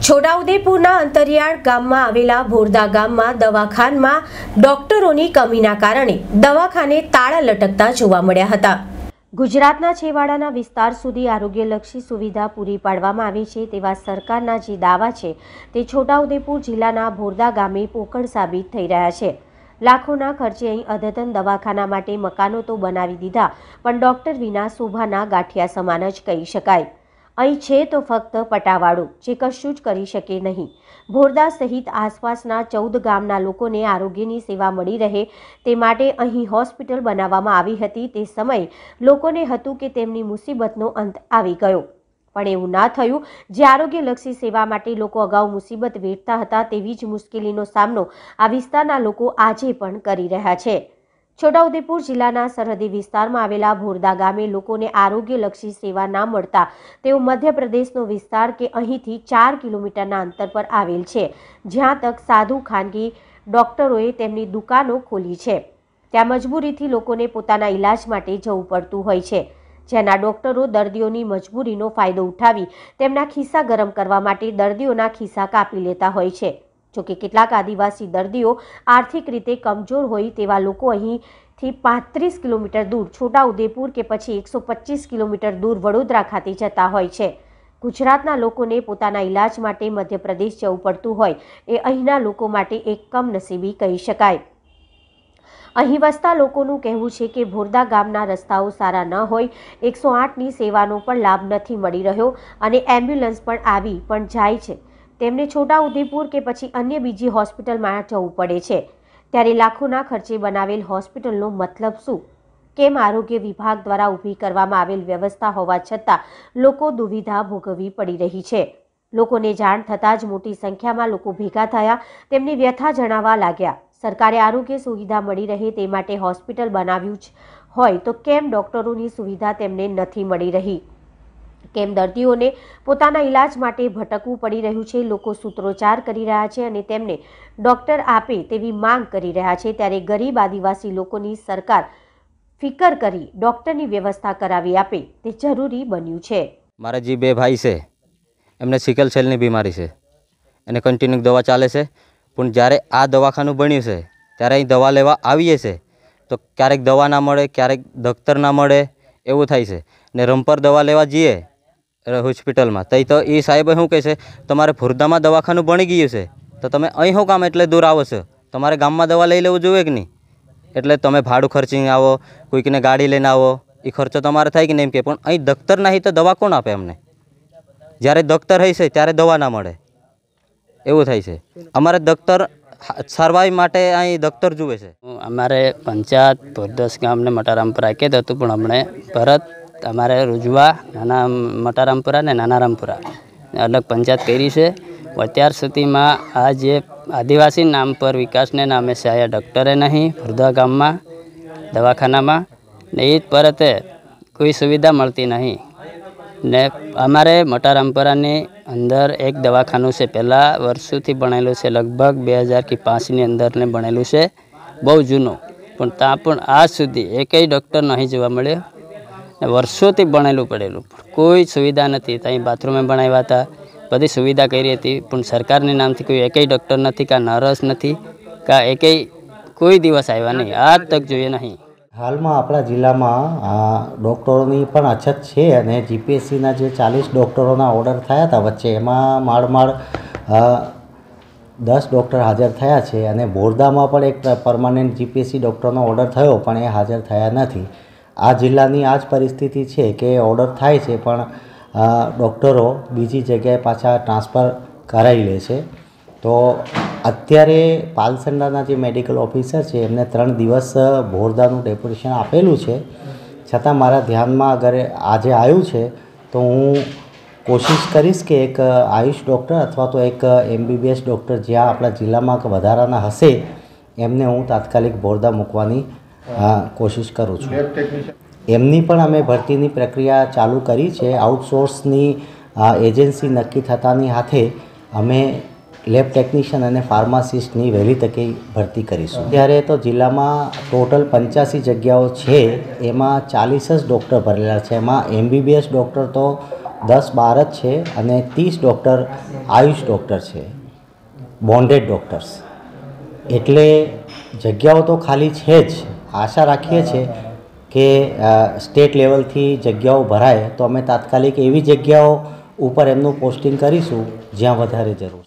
છોટાઉદેપુરના અંતરિયાળ ગામમાં આવેલા ભોરદા ગામમાં દવાખાનામાં ડોક્ટરોની કમીના કારણે દવાખાને તાળા લટકતા જોવા મળ્યા હતા। ગુજરાતના છેવાડાના વિસ્તાર સુધી આરોગ્યલક્ષી સુવિધા પૂરી પાડવામાં આવી છે તેવા સરકારના જે દાવા છે તે છોટાઉદેપુર જિલ્લાના ભોરદા ગામે પોકળ સાબિત થઈ રહ્યા છે। લાખોના ખર્ચે અહીં અદ્યતન દવાખાના માટે મકાનો તો બનાવી દીધા, પણ ડોક્ટર વિના શોભાના ગાંઠિયા સમાન જ કહી શકાય। અહીં છે તો ફક્ત પટાવાળો, જે કશું જ કરી શકે નહીં। ભોરદા સહિત આસપાસના 14 ગામના લોકોને આરોગ્યની સેવા મળી રહે તે માટે અહીં હોસ્પિટલ બનાવવામાં આવી હતી। તે સમયે લોકોને હતું કે તેમની મુસીબતનો અંત આવી ગયો, પણ એવું ના થયું। જે આરોગ્યલક્ષી સેવા માટે લોકો અગાઉ મુસીબત વેઠતા હતા તેવી જ મુશ્કેલીનો સામનો આ વિસ્તારના લોકો આજે પણ કરી રહ્યા છે। છોટાઉદેપુર જિલ્લાના સરહદી વિસ્તારમાં આવેલા ભોરદા ગામે લોકોને આરોગ્યલક્ષી સેવા ના મળતા તેઓ મધ્યપ્રદેશનો વિસ્તાર કે અહીંથી 4 કિલોમીટરના અંતર પર આવેલ છે, જ્યાં તક સાધુ ખાનગી ડોક્ટરોએ તેમની દુકાનો ખોલી છે। ત્યાં મજબૂરીથી લોકોને પોતાના ઇલાજ માટે જવું પડતું હોય છે, જેના ડોક્ટરો દર્દીઓની મજબૂરીનો ફાયદો ઉઠાવી તેમના ખિસ્સા ગરમ કરવા માટે દર્દીઓના ખિસ્સા કાપી લેતા હોય છે। જોકે કેટલાક આદિવાસી દર્દીઓ આર્થિક રીતે કમજોર હોય તેવા લોકો અહીંથી 35 કિલોમીટર દૂર છોટાઉદેપુર કે પછી 125 કિલોમીટર દૂર વડોદરા ખાતે જતા હોય છે। ગુજરાતના લોકોને પોતાના ઇલાજ માટે મધ્યપ્રદેશ જવું પડતું હોય એ અહીંના લોકો માટે એક કમનસીબી કહી શકાય। અહીં વસતા લોકોનું કહેવું છે કે ભોરદા ગામના રસ્તાઓ સારા ન હોય, 108ની સેવાનો પણ લાભ નથી મળી રહ્યો અને એમ્બ્યુલન્સ પણ આવી પણ જાય છે તેમને છોટાઉદેપુર કે પછી અન્ય બીજી હોસ્પિટલમાં જવું પડે છે। ત્યારે લાખોના ખર્ચે બનાવેલ હોસ્પિટલનો મતલબ શું? કેમ આરોગ્ય વિભાગ દ્વારા ઊભી કરવામાં આવેલ વ્યવસ્થા હોવા છતાં લોકો દુવિધા ભોગવવી પડી રહી છે। લોકોને જાણ થતાં જ મોટી સંખ્યામાં લોકો ભેગા થયા, તેમની વ્યથા જણાવવા લાગ્યા। સરકારે આરોગ્ય સુવિધા મળી રહે તે માટે હોસ્પિટલ બનાવ્યું જ હોય તો કેમ ડોક્ટરોની સુવિધા તેમને નથી મળી રહી? કેમ દર્દીઓને પોતાના ઇલાજ માટે ભટકવું પડી રહ્યું છે? લોકો સૂત્રોચ્ચાર કરી રહ્યા છે અને તેમને ડોક્ટર આપે તેવી માંગ કરી રહ્યા છે। ત્યારે ગરીબ આદિવાસી લોકોની સરકાર ફિકર કરી ડોક્ટરની વ્યવસ્થા કરાવી આપે તે જરૂરી બન્યું છે। મારા જે 2 ભાઈ છે એમને સિકલ સેલની બીમારી છે, એને કન્ટિન્યુ દવા ચાલે છે, પણ જ્યારે આ દવાખાનું બન્યું છે ત્યારે અહીં દવા લેવા આવીએ છે તો ક્યારેક દવા ના મળે, ક્યારેક દફતર ના મળે, એવું થાય છે। ને રંપર દવા લેવા જઈએ હોસ્પિટલમાં તો એ સાહેબ શું કહે છે, તમારે ભોરદામાં દવાખાનું બની ગયું છે તો તમે અહીં શું કામ એટલે દૂર આવો છો? તમારે ગામમાં દવા લઈ લેવું જોઈએ કે નહીં? એટલે તમે ભાડું ખર્ચીને આવો, કોઈકને ગાડી લઈને આવો, એ ખર્ચો તમારે થાય કે નહીં એમ કે, પણ અહીં દફતર નહીં તો દવા કોણ આપે અમને? જ્યારે દફતર હોય છે ત્યારે દવા ના મળે, એવું થાય છે। અમારે દફતર સારવાર માટે અહીં દફતર જુએ છે। અમારે પંચાયત ભોરદસ ગામને મટારામપુરા કહેતું હતું, પણ હમણે પરત અમારે રૂજવા નાના મટારામપુરા ને નાના રામપુરા અલગ પંચાયત કરી છે। અત્યાર સુધીમાં આ જે આદિવાસી નામ પર વિકાસને નામે છે, આયા ડૉક્ટરે નહીં ભોરદા ગામમાં દવાખાનામાં ને એ જ પરતે કોઈ સુવિધા મળતી નહીં। ને અમારે મટારામપુરાની અંદર એક દવાખાનું છે, પહેલાં વર્ષોથી બનેલું છે, લગભગ 2005ની અંદરને બનેલું છે, બહુ જૂનું, પણ ત્યાં પણ આજ સુધી એકેય ડૉક્ટર નહીં જોવા મળ્યો ને વર્ષોથી બનેલું પડેલું, કોઈ સુવિધા નથી। ત્યાં બાથરૂમે બનાવ્યા હતા, બધી સુવિધા કરી હતી, પણ સરકારની નામથી કોઈ એકેય ડૉક્ટર નથી, કાં નર્સ નથી, કાં એકેય કોઈ દિવસ આવ્યા નહીં, આજ તક જોઈએ નહીં। હાલમાં આપણા જિલ્લામાં ડૉક્ટરોની પણ અછત છે અને જીપીએસસીના જે 40 ડૉક્ટરોના ઓર્ડર થયા હતા વચ્ચે, એમાં માંડ 10 ડૉક્ટર હાજર થયા છે અને ભોરદામાં પણ એક પરમાનન્ટ જીપીએસસી ડૉક્ટરનો ઓર્ડર થયો પણ એ હાજર થયા નથી। આ જિલ્લાની આ જ પરિસ્થિતિ છે કે ઓર્ડર થાય છે પણ ડૉક્ટરો બીજી જગ્યાએ પાછા ટ્રાન્સફર કરાવી લે છે। તો અત્યારે પાલસંડાના જે મેડિકલ ઓફિસર છે એમને 3 દિવસ ભોરદાનું ડેપ્યુટેશન આપેલું છે, છતાં મારા ધ્યાનમાં અગર આજે આવ્યું છે તો હું કોશિશ કરીશ કે એક આયુષ ડૉક્ટર અથવા તો એક MBBS ડૉક્ટર જ્યાં આપણા જિલ્લામાં વધારાના હશે એમને હું તાત્કાલિક ભોરદા મૂકવાની કોશિશ કરું છું। એમની પણ અમે ભરતીની પ્રક્રિયા ચાલુ કરી છે। આઉટસોર્સની એજન્સી નક્કી થતાની સાથે અમે લેબ ટેકનિશિયન અને ફાર્માસિસ્ટની વહેલી તકે ભરતી કરીશું। ત્યારે તો જિલ્લામાં ટોટલ 85 જગ્યાઓ છે, એમાં 40 જ ડૉક્ટર ભરેલા છે। એમાં MBBS ડૉક્ટર તો 10-12 જ છે અને 30 ડૉક્ટર આયુષ ડૉક્ટર છે, બોન્ડેડ ડૉક્ટર્સ. એટલે જગ્યાઓ તો ખાલી છે જ. આશા રાખીએ છીએ કે સ્ટેટ લેવલથી જગ્યાઓ ભરાય તો અમે તાત્કાલિક એવી જગ્યાઓ ઉપર એમનું પોસ્ટિંગ કરીશું જ્યાં વધારે જરૂર છે.